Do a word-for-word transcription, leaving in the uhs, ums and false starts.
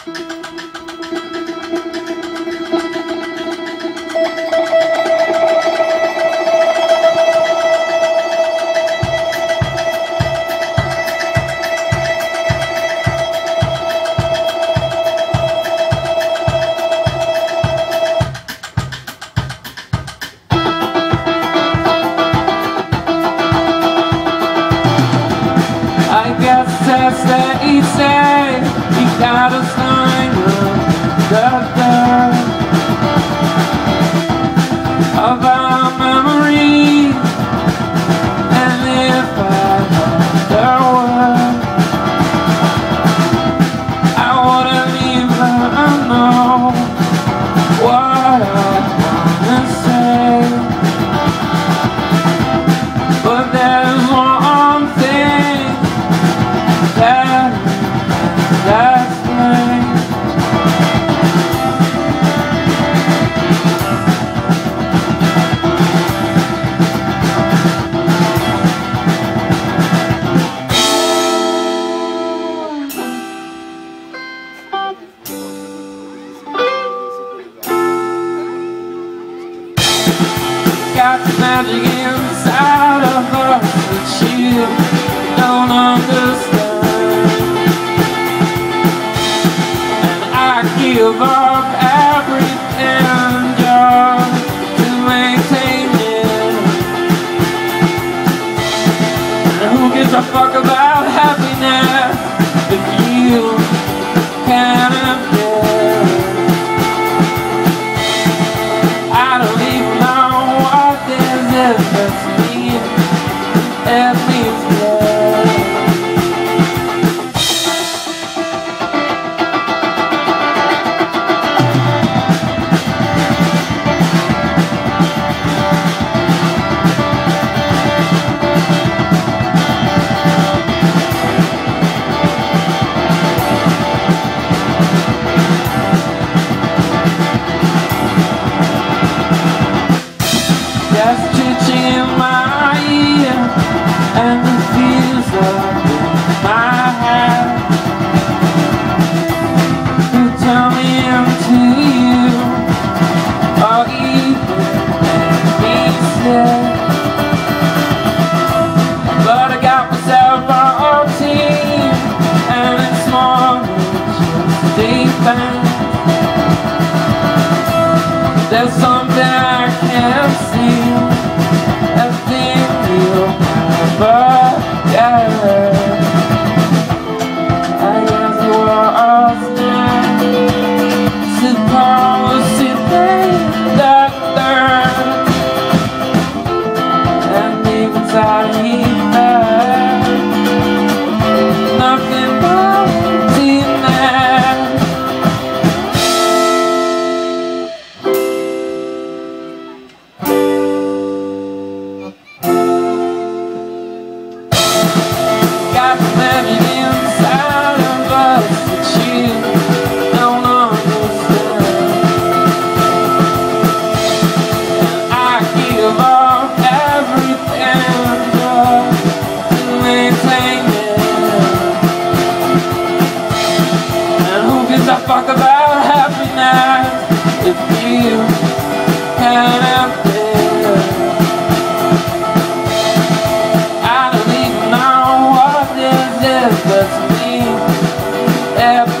That's that he said he got us hungry, the dirt of our memories. And if I had the word, I wouldn't even know what I wanna say. But there's one thing that that's right. Got the magic inside of us that you don't understand. Give up everything just to maintain it. And who gives a fuck about happiness if you can't admit? I don't even know what this is, but to me it means blood. Just twitching in my ear, and the feels up in my head. You turn me into you, or even make me sick. But I got myself a routine, and it's more than just defense. There's something I can't see, a thing you'll never get. I guess the world's not supposed to think that third, and deep inside he felt nothing but demand. Got the magic inside of us that you don't understand. And I give up everything just to maintain it. And who gives a fuck about happiness if you can't have it? I don't even know what this is, but to me,